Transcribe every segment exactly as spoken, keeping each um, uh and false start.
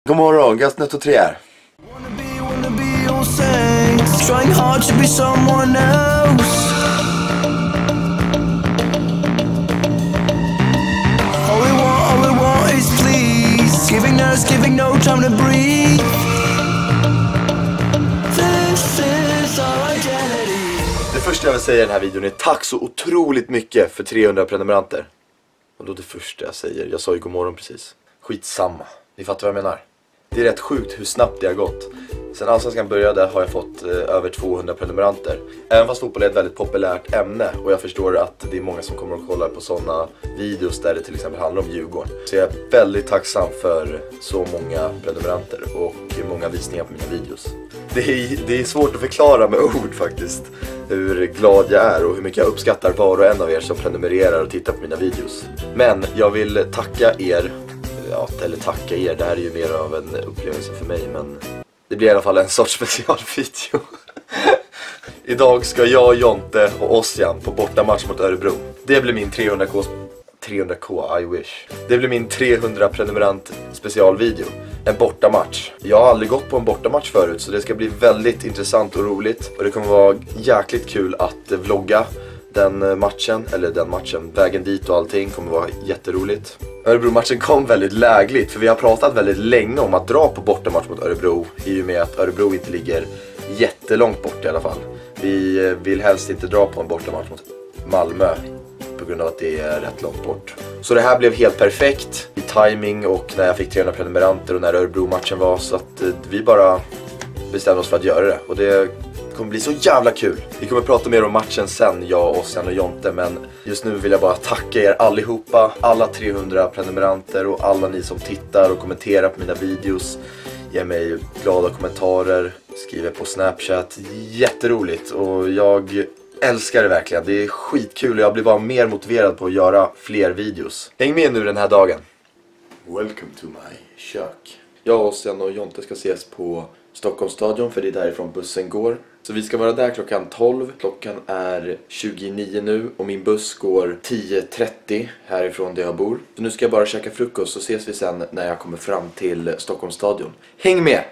God morgon, Gastnött och tre här. Det första jag vill säga i den här videon är tack så otroligt mycket för trehundra prenumeranter. Och då det första jag säger, jag sa ju god morgon precis. Skitsamma, ni fattar vad jag menar. Det är rätt sjukt hur snabbt det har gått. Sen Allsvenskan började har jag fått eh, över tvåhundra prenumeranter. Även fast fotboll är ett väldigt populärt ämne och jag förstår att det är många som kommer att kolla på sådana videos där det till exempel handlar om Djurgården. Så jag är väldigt tacksam för så många prenumeranter och många visningar på mina videos. Det är, det är svårt att förklara med ord faktiskt hur glad jag är och hur mycket jag uppskattar var och en av er som prenumererar och tittar på mina videos. Men jag vill tacka er. Ja, eller tacka er, det här är ju mer av en upplevelse för mig, men det blir i alla fall en sorts specialvideo. Idag ska jag, Jonte och Ossian på bortamatch mot Örebro. Det blir min trehundra k, trehundra k, I wish. Det blir min trehundra prenumerant specialvideo. En bortamatch. Jag har aldrig gått på en bortamatch förut, så det ska bli väldigt intressant och roligt. Och det kommer vara jäkligt kul att vlogga den matchen, eller den matchen, vägen dit och allting kommer vara jätteroligt. Örebro-matchen kom väldigt lägligt, för vi har pratat väldigt länge om att dra på bortamatch mot Örebro, i och med att Örebro inte ligger jättelångt bort i alla fall. Vi vill helst inte dra på en bortamatch mot Malmö på grund av att det är rätt långt bort. Så det här blev helt perfekt i timing och när jag fick trehundra prenumeranter och när Örebro-matchen var, så att vi bara bestämde oss för att göra det. Och det kommer bli så jävla kul. Vi kommer prata mer om matchen sen, jag, Ossian och Jonte, men just nu vill jag bara tacka er allihopa, alla trehundra prenumeranter och alla ni som tittar och kommenterar på mina videos. Ge mig glada kommentarer, skriver på Snapchat. Jätteroligt och jag älskar det verkligen. Det är skitkul och jag blir bara mer motiverad på att göra fler videos. Häng med nu den här dagen. Welcome to my kök. Jag, Ossian och Jonte ska ses på Stockholmsstadion, för det är därifrån bussen går. Så vi ska vara där klockan tolv. Klockan är tjugonio nu och min buss går tio trettio härifrån där jag bor. Så nu ska jag bara käka frukost, så ses vi sen när jag kommer fram till Stockholmsstadion. Häng med!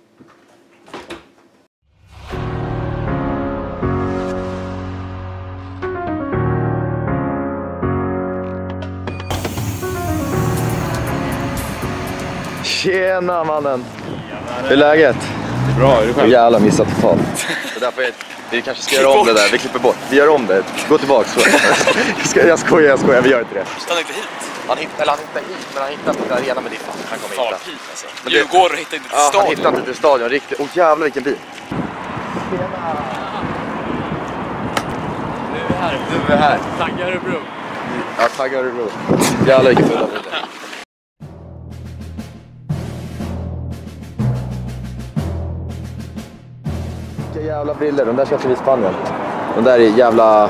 Tjena mannen! Hur är läget? Det är bra, är det själv? Jävla missat totalt. Så därför är, vi kanske ska göra om det där, vi klipper bort. Vi gör om det, gå tillbaka. jag, ska, jag skojar, jag skojar, vi gör inte det. Stannar inte hit? Han hittade, eller han hittade hit, men han hittade inte arena med Diffa. Han kommer hitta. Hit alltså. Men Djurgården hittade inte till ja, stadion. Han hittade inte till stadion, riktigt. Åh jävlar vilken bil. Nu är vi här. Nu är vi här. Taggar Örebro. Ja, taggar Örebro. Jävlar vilken fulla bil. Vilka jävla briller, de där köpte vi i Spanien. De där är jävla...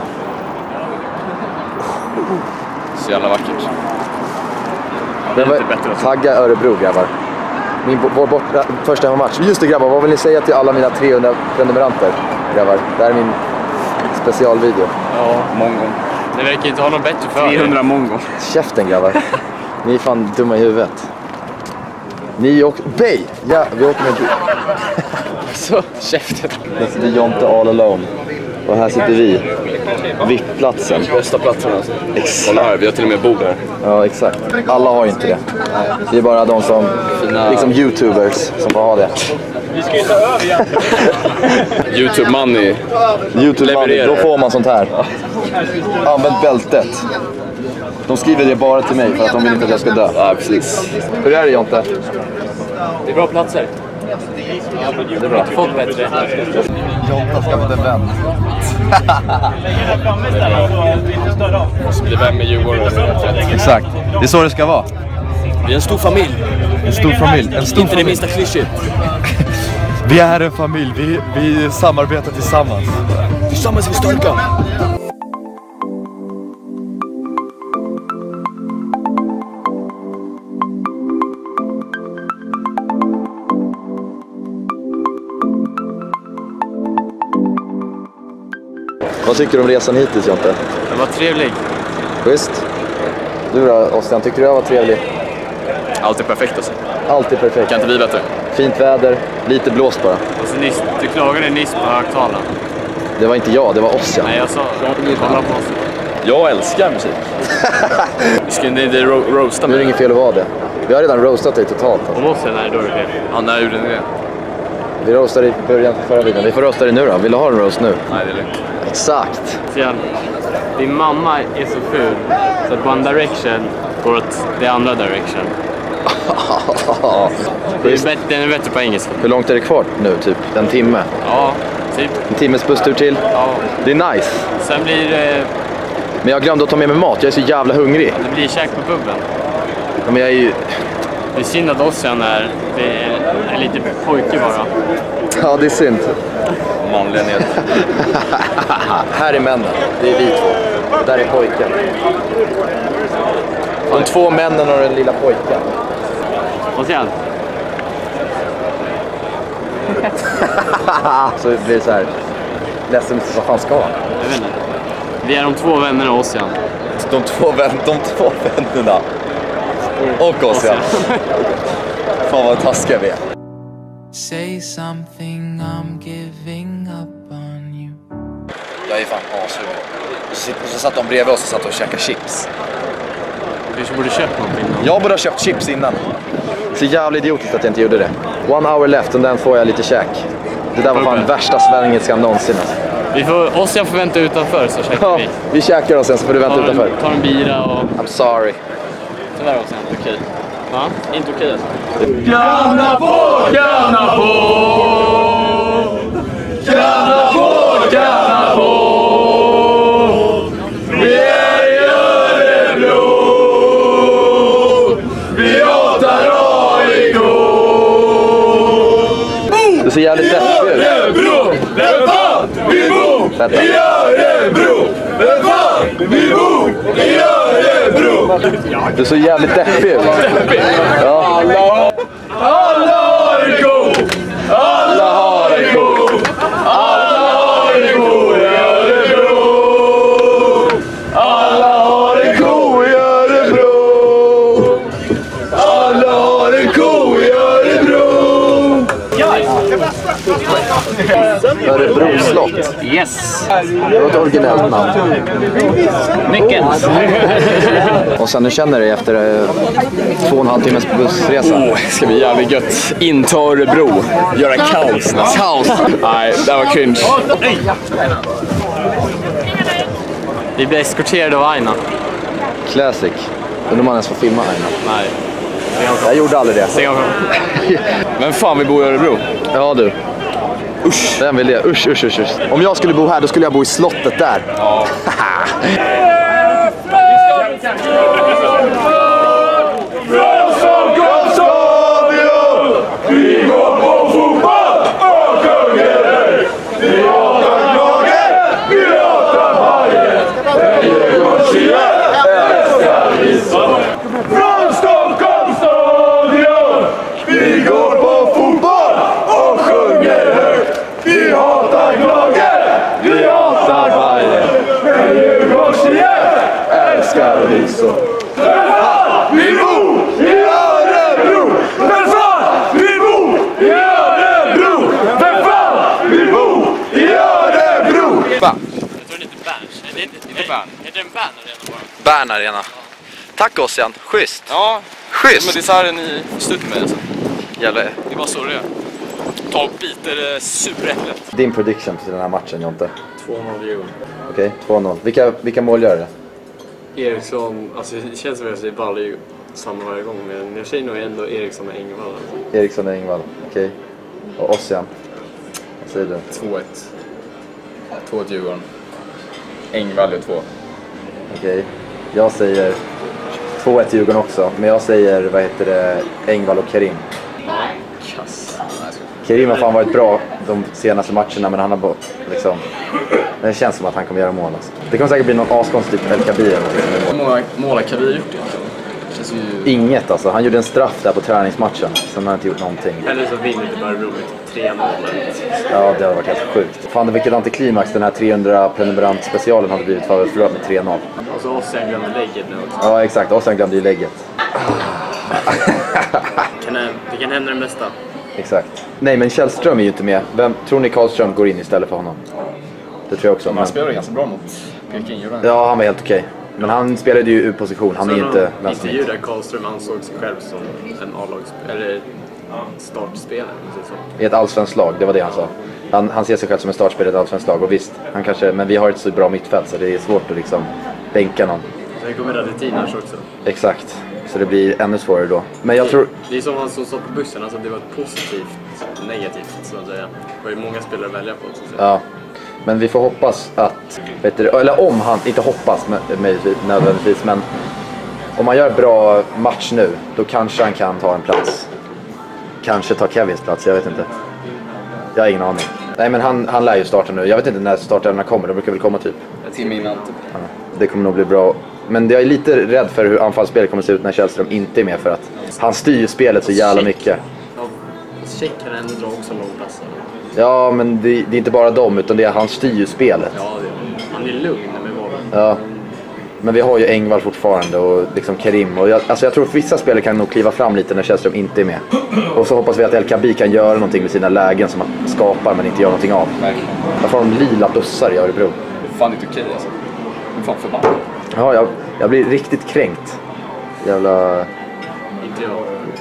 Så jävla vackert. Det var tagga Örebro, grabbar. Min vår borta första hemmamatch. Just det grabbar, vad vill ni säga till alla mina trehundra prenumeranter, grabbar? Det här är min specialvideo. Ja, mongon. Det verkar inte ha något bättre för trehundra mongon. Käften grabbar. Ni är fan dumma i huvudet. Ni och Bay. Ja, vi åker med bil. Så käften. Där sitter Jonte all alone. Och här sitter vi. V I P-platsen. Bästa platsen alltså. Exakt. Kolla här, vi har till och med bord här. Ja, exakt. Alla har inte det. Det är bara de som, Fina. liksom YouTubers, som får ha det. Vi ska ju ta över igen. YouTube money. YouTube money, då får man sånt här. Använd bältet. De skriver det bara till mig för att de vill inte att jag ska dö. Ja, precis. Hur är det, Jonte? Det är bra platser. Det är bra. Fått bättre. Jonte har skaffat en vän. Måste bli vän med Djurgården. Exakt. Det är så det ska vara. Vi är en stor familj. En stor familj. En stor inte familj. det minsta klyschigt. Vi är en familj. Vi, vi samarbetar tillsammans. Tillsammans är vi starka. Vad tycker du om resan hittills, Jonte? Den var trevlig. Visst. Du då, Ossian, tycker du jag var trevlig? Allt är perfekt alltså. Alltid perfekt. Kan inte bli bättre. Fint väder, lite blåst bara. Alltså, nyss, du klagade nyss på högtalaren. Det var inte jag, det var oss, ja. Nej, jag sa kolla på oss. Jag älskar musik. Vi ska inte ro roasta Nu är det inget fel att vara det. Vi har redan roastat dig totalt. Alltså. Om oss är då är det fel. Ja, när gjorde ni det? Vi roastade i början för förra videon. Vi får roasta dig nu då. Vill du ha en roast nu? Nej, det är lugnt. Exakt. Sedan, din mamma är så ful så att One Direction går åt det andra Direction. Det är bättre, den är bättre på engelska. Hur långt är det kvar nu? Typ en timme? Ja, typ. En timmes busstur till? Ja. Det är nice. Sen blir det... Men jag glömde att ta med mig mat. Jag är så jävla hungrig. Det blir käk på puben. Ja, men jag är ju... Det är synd att Ossian är... Det är en liten pojke bara. Ja, det är synd. Manliga ned. Här är männen. Det är vi två. Där är pojken. De två männen och den lilla pojken. Ossian. Så blir det så här. Ledsen, vad fan ska han? Jag vet inte. Vi är de två vännerna och Ossian. De två, vän, de två vännerna. Och oss, ja. Fan vad taskiga vi är. Say something, I'm giving up on you. Jag är fan ashungrig. Och så, så satt de bredvid oss och satt och käkade chips. Du borde köpt någonting. Jag borde ha köpt chips innan. Så jävla idiotiskt att jag inte gjorde det. One hour left och den får jag lite käk. Det där var fan värsta svengelska någonsin. Alltså. Vi får, Ossian får vänta utanför så käkar Ja, vi. vi käkar och sen så får du vänta tar en, utanför. tar en bira och... I'm sorry. Tyvärr Ossian, inte okej. Va? Inte okej alltså. Gärna på, gärna på. Gärna på, gärna på. Vi är i Örebro. Vi hatar A I K. Du ser jävligt deppig ut. Örebro, vem fan vi bor i Örebro. Vem fan vi bor i Örebro. Du ser jävligt deppig ut. Ja. Alla, alla har det god. Alla har det god. Alla har det god i Örebro. Alla har det god i Örebro. Alla har det god i Örebro. Örebro slott. Yes! Det var ett originellt namn. Mycket! Och sen nu känner du efter eh, två och en halv timmes bussresa. Åh, ska bli jävligt gött. In till Örebro. Göra kaos. Kaos. Nej, det var cringe. Vi blir eskorterade av Aina. Classic. Undrar om man ens får filma Aina. Nej. Jag gjorde aldrig det. Stäng av. Men fan, vi bor i Örebro. Ja du. Usch. Vem vill det? Usch, usch, usch, usch. Om jag skulle bo här, då skulle jag bo i slottet där. Ja. Från Stockholms stadion. Vi går på fotboll och sjunger. Vi hatar laget, vi hatar Bajen. Djurgårdstjejer älskar vi så. Från Stockholms stadion. Vi går på fotboll och sjunger högt. Vi hatar laget, vi hatar Bajen. Djurgårdstjejer älskar vi så. Vem fan vi bor i Örebro? Vem fan vi bor i Örebro? Vem fan vi bor i Örebro? Jag tror det heter Berns. Det heter inte Bern. Heter den Bern redan bara? Bern Arena. Tack Ossian. Schysst. Ja. Schysst. Men det är så här ni slutar med alltså. Jävlar. Det var så det är. Ta och biter superäpplet. Din prediction till den här matchen, Jonte. två noll Djurgården. Okej, två noll. Vilka, vilka mål gör det? Eriksson, alltså det känns som att jag säger Balle ju samma varje gång. Men jag säger nog ändå Eriksson och Engvall. Alltså. Eriksson och Engvall. Okej. Och Ossian. Vad säger du? två ett. två ett Djurgården. Engvall är två. Okej. Jag säger två ett Djurgården också. Men jag säger, vad heter det, Engvall och Karim. Kass. Karim har fan varit bra de senaste matcherna, men han har bara liksom... Det känns som att han kommer göra mål alltså. Det kommer säkert bli någon askonstig typ El Kabir eller någonting. Hur många mål har Kabir gjort egentligen? Känns ju... Inget alltså. Han gjorde en straff där på träningsmatchen. Sen har han inte gjort någonting. Eller så vinner det bara Örebro med tre noll. Ja, det har varit helt sjukt. Fan, vilket antiklimax den här trehundra prenumerant specialen hade blivit för att förlora med tre noll. Och så Ossian glömde lägget nu också. Ja, exakt. Och sen glömde ju lägget. kan, det kan hända det mesta. Exakt. Nej, men Källström är ju inte med. Vem tror ni Karlström går in istället för honom? Det tror jag också. Man men... spelar ganska bra mot Peking, gjorde han? Ja, han var helt okej. Okay. Men han spelade ju ur position. Han så är inte vänstermitt. Intervju där Karlström ansåg sig själv som en A-lags eller startspelare. I ett allsvenskt lag, det var det han sa. Han, han ser sig själv som en startspelare i ett allsvenskt lag. Och visst, han kanske, men vi har ett så bra mittfält så det är svårt att liksom bänka någon. Sen kommer Radetinac också. Exakt. Så det blir ännu svårare då. Men jag det, tror... Det är som han som sa på bussen, alltså det var ett positivt, negativt så att säga. Det var ju många spelare att välja på så att säga. Ja. Men vi får hoppas att, vet du, eller om han, inte hoppas nödvändigtvis, men om han gör bra match nu, då kanske han kan ta en plats. Kanske ta Kevins plats, jag vet inte. Jag har ingen aning. Nej, men han, han lär ju starta nu. Jag vet inte när startarna kommer, de brukar väl komma typ. En timme innan typ. Ja, det kommer nog bli bra. Men jag är lite rädd för hur anfallsspelet kommer se ut när Källström inte är med, för att han styr spelet så jävla mycket. Ja, Check kan ändå dra också långpassar. Ja, men det, det är inte bara dem, utan det är han styr ju spelet. Ja, det, han är lugn med bollen. Ja. Men vi har ju Engvall fortfarande och liksom Karim. Och jag, alltså jag tror att vissa spelare kan nog kliva fram lite när Källström inte är med. Och så hoppas vi att El Kabi kan göra någonting med sina lägen som han skapar men inte gör någonting av. Verkligen. Varför har de lila bussar i Örebro? Det är fan inte okej alltså. Det är fan förbannat. Ja, jag, jag blir riktigt kränkt. Jävla... Inte jag.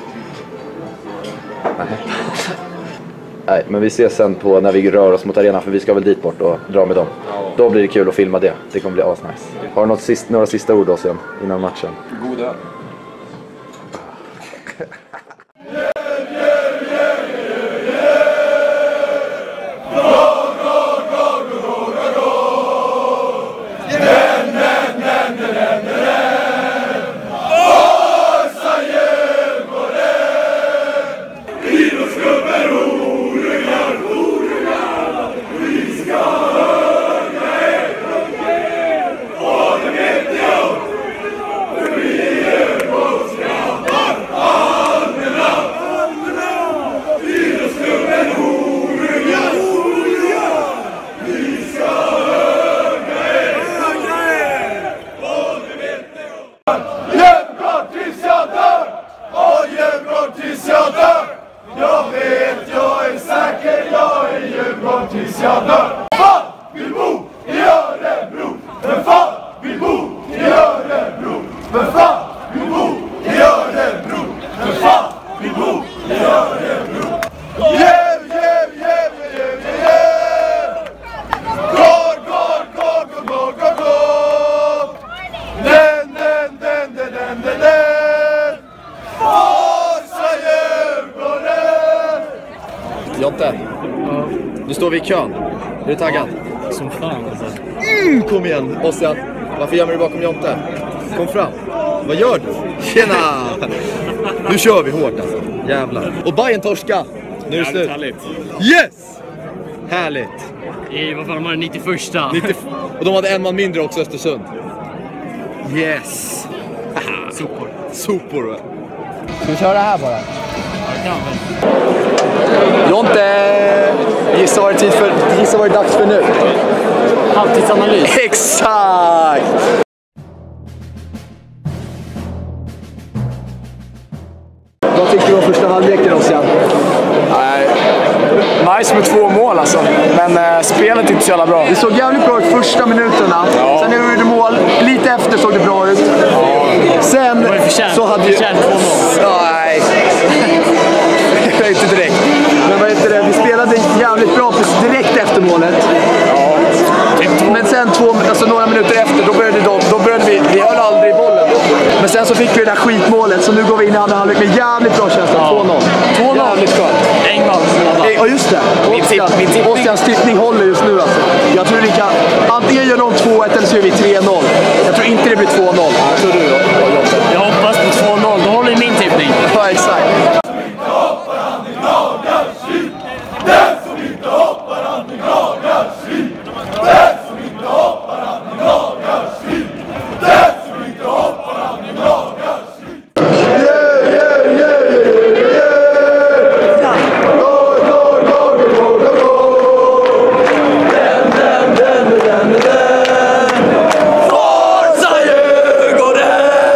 Nej. Nej, men vi ses sen på när vi rör oss mot arenan, för vi ska väl dit bort och dra med dem. Ja. Då blir det kul att filma det. Det kommer bli asnice. Har du något sist, några sista ord då sen innan matchen? God öl. Jonte, nu står vi i kön. Är du taggad? Som fan alltså. Mm, kom igen, Ossian. Varför gömmer du bakom Jonte? Kom fram. Vad gör du? Tjena! Nu kör vi hårt alltså. Jävlar. Och Bayern torska. Nu är det slut. Härligt. Yes! Härligt. I, vad fan var det? nittioförsta. nittio... Och de hade en man mindre också, Östersund. Yes. Sopor. Sopor, va? Ska vi köra här bara? Ja, kan väl. Jonte! Gissa vad det är tid för... Gissa vad det är dags för nu. Halvtidsanalys. Exakt! Vad tycker du om första halvleken, Ossian? Nej, nice med två mål alltså. Men eh, spelet är inte så jävla bra. Det såg jävligt bra ut första minuterna. Ja. Sen gjorde du mål. Lite efter såg det bra ut. Ja. Sen så hade ju... Förtjänt två mål. Nej. Inte direkt. Men vad heter det? Vi spelade jävligt bra direkt efter målet. Ja. Men sen två, alltså några minuter efter, då började, de, då började vi, vi höll aldrig i bollen. Men sen så fick vi det där skitmålet, så nu går vi in i andra halvlek med jävligt bra känsla. Ja. två noll. två noll. Jävligt skönt. Engvall. Ja, just det. Ossian, Ossians tippning håller just nu alltså. Jag tror det kan, antingen gör de två ett eller så gör vi tre noll. Jag tror inte det blir två noll. Jag tror du då? Jag hoppas på två noll, då håller ju min tippning. Ja, exakt. Forza Djurgården!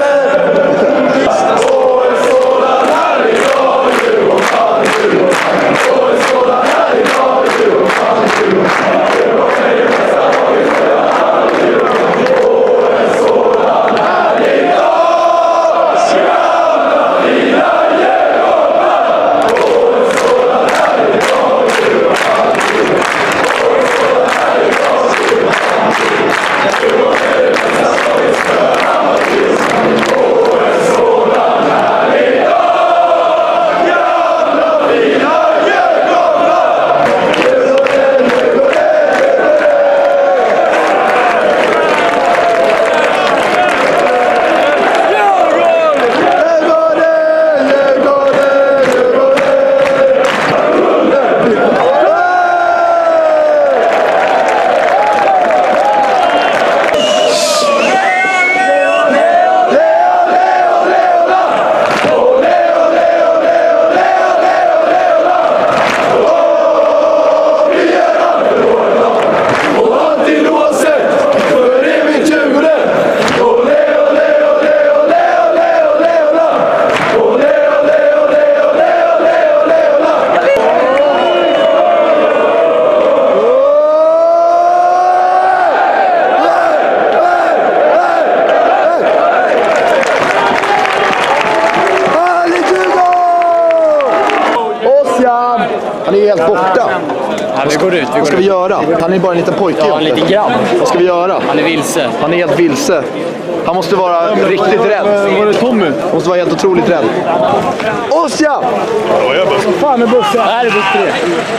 Ossian! Han är ju helt borta. Ja, vi går ut. Vi går Vad ska vi ut. göra? Han är bara en liten pojke. Ja, en liten grabb. Vad ska vi göra? Han är vilse. Han är helt vilse. Han måste vara riktigt rädd. Var det Tommy? Han måste vara helt otroligt rädd. Ossian! Vad fan är bussen? Här är buss tre.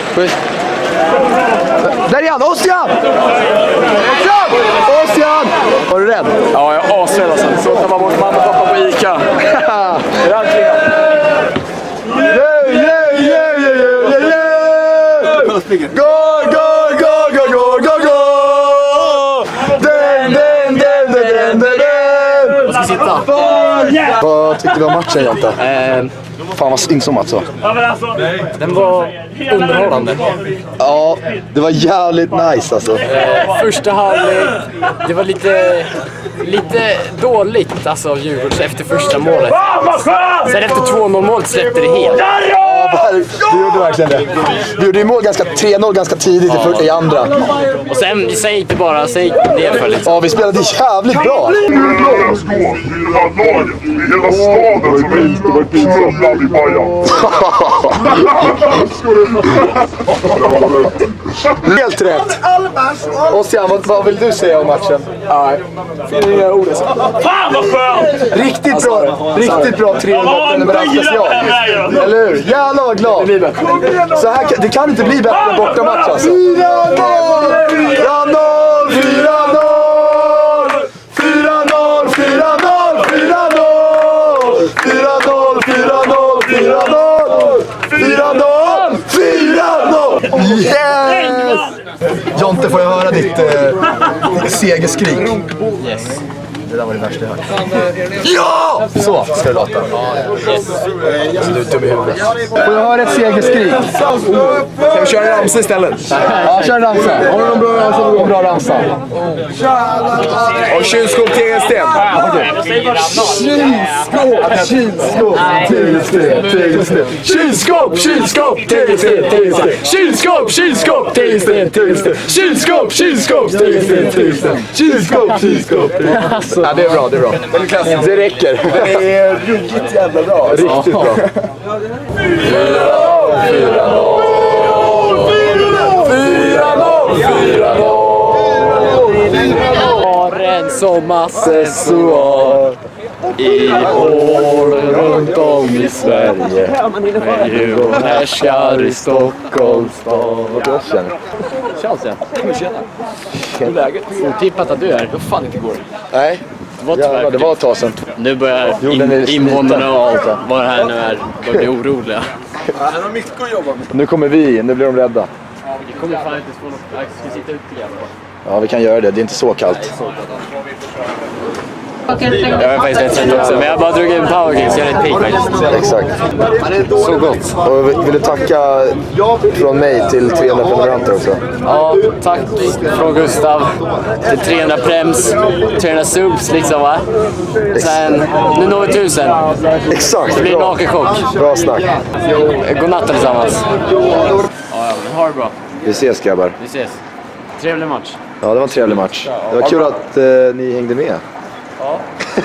Där är han! Ossian! Ossian! Ossian! Var du rädd? Ja, jag är asrädd alltså. Så tar man bort mamma och pappa på Ica. Äntligen! Yeah, yeah, yeah, yeah, yeah, yeah! Go, go, go, go, go, go, go! Den, den, den, den, den, den! Jag ska sitta. Vad tyckte du om matchen, Jonte? Eh, Fan vad insommat så. den var underhållande. Ja, det var jävligt nice alltså. Eh, första halvlek, det var lite, lite dåligt alltså, av Djurgården efter första målet. Sen efter två noll målet släppte det helt. Ja, du gjorde verkligen det. Du gjorde ju mål ganska tre noll ganska tidigt i, för, i andra. Och sen, sen gick det bara, sen gick det för liksom. Ja, vi spelade jävligt bra. Hela staden som är fulla vid Bajan. Helt rätt. Ossian, vad, vad vill du säga om matchen? Nej, finner inga ord alltså. Fan vad skönt! Riktigt bra, riktigt bra trehundra prenumerant special. Eller hur? Jävlar vad glad. Så här, det kan inte bli bättre än bortamatch alltså. fyra noll! fyra noll! fyra noll! fyra noll! fyra noll! fyra noll! fyra noll! fyra noll! fyra noll! fyra noll! fyra noll! Yes! Jonte, får jag höra ditt eh, segerskrik? Yes. Det där var det värsta jag hört. Ja! Så ska det låta. Yes. Du är dum i huvudet. Får jag höra ett segerskrik? Ska vi köra en ramsa istället? Ja, kör en ramsa. Har du någon bra ramsa? Någon bra ramsa? Och kylskåp till en sten. Kylskåp, kylskåp, tegelsten, Kylskåp, kylskåp, tegelsten, tegelsten. Kylskåp, kylskåp, tegelsten, tegelsten. Kylskåp, kylskåp, tegelsten, tegelsten. kylskåp, kylskåp. Ja, det är bra, det är bra. Det räcker. Det är ruggigt jävla bra. Riktigt bra. fyra noll, fyra noll, fyra noll. Har en sommarsessuar i hål runt om i Sverige. Men Djurgården härskar i Stockholms stad. Vad känner du? Tja Ossian. Tjena. Hur är läget? Otippat att du är. Hur fan inte går det? Nej. Det var, Ja, det var ett tag sedan. Nu börjar Jorden är in, sliten. invånarna och allt vad det här nu är börjar bli oroliga. Han har mycket att jobba med. Nu kommer vi in, nu blir de rädda. Vi kommer fan inte få något. Jag ska sitta ute igen. Ja, vi kan göra det. Det är inte så kallt. Jag är faktiskt rätt trött också, men jag har bara druckit en powerking så jag är rätt pigg faktiskt. Exakt. Så gott. Och vill du tacka från mig till trehundra prenumeranter också? Ja, tack från Gustav till trehundra prems, trehundra subs liksom va. Sen, nu når vi tusen. Exakt. Det blir en Bra. nakenchock. Bra snack. Godnatt allesammans. Ja, ja, men ha det bra. Vi ses grabbar. Vi ses. Trevlig match. Ja, det var en trevlig match. Det var kul att eh, ni hängde med. Ja.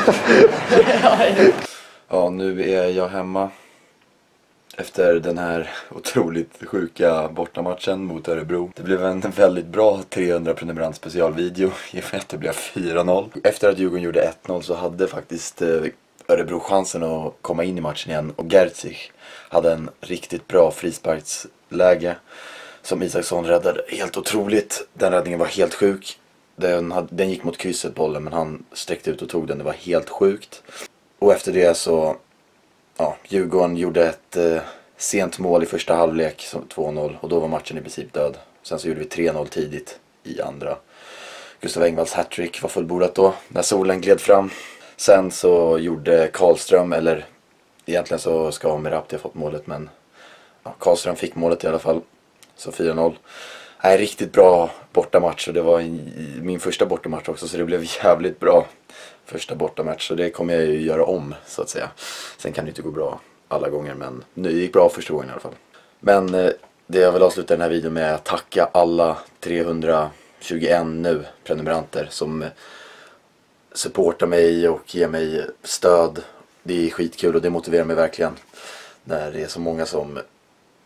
Ja, nu är jag hemma efter den här otroligt sjuka bortamatchen mot Örebro. Det blev en väldigt bra trehundra prenumerant specialvideo i och med att det blev fyra noll. Efter att Djurgården gjorde ett noll så hade faktiskt eh, Örebro chansen att komma in i matchen igen. Och Gertzich hade en riktigt bra frisparksläge som Isaksson räddade. Helt otroligt. Den räddningen var helt sjuk. Den, hade, den gick mot krysset bollen, men han sträckte ut och tog den. Det var helt sjukt. Och efter det så, ja, Djurgården gjorde ett eh, sent mål i första halvlek, som två noll. Och då var matchen i princip död. Sen så gjorde vi tre noll tidigt i andra. Gustav Engvalls hattrick var fullbordat då, när solen gled fram. Sen så gjorde Karlström, eller egentligen så ska Merabti ha fått målet, men ja, Karlström fick målet i alla fall. Så fyra noll. Nej, riktigt bra bortamatch, och det var min första bortamatch också, så det blev jävligt bra första bortamatch, så det kommer jag ju göra om så att säga. Sen kan det inte gå bra alla gånger, men nu gick bra första gången i alla fall. Men eh, det jag vill avsluta den här videon med är att tacka alla trehundratjugoett nu prenumeranter som supportar mig och ger mig stöd. Det är skitkul och det motiverar mig verkligen när det är så många som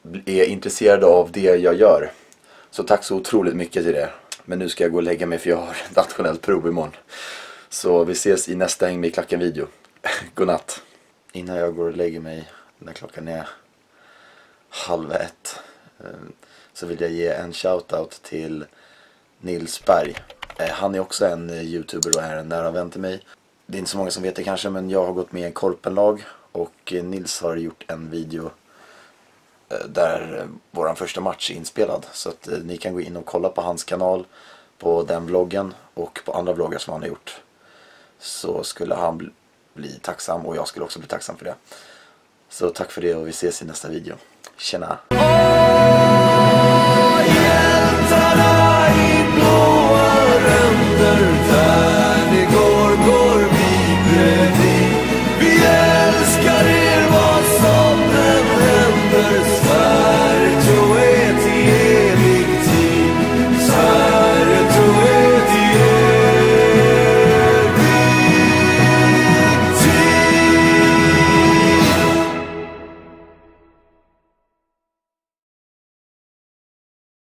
är intresserade av det jag gör. Så tack så otroligt mycket till det. Men nu ska jag gå och lägga mig för jag har ett nationellt prov imorgon. Så vi ses i nästa Häng med i klacken video. Godnatt. Innan jag går och lägger mig, när klockan är halv ett, så vill jag ge en shoutout till Nils Berg. Han är också en youtuber och är en nära vän till mig. Det är inte så många som vet det kanske, men jag har gått med i en korpenlag och Nils har gjort en video där vår första match är inspelad. Så att ni kan gå in och kolla på hans kanal, på den vloggen och på andra vloggar som han har gjort. Så skulle han bli, bli tacksam och jag skulle också bli tacksam för det. Så tack för det och vi ses i nästa video. Tjena!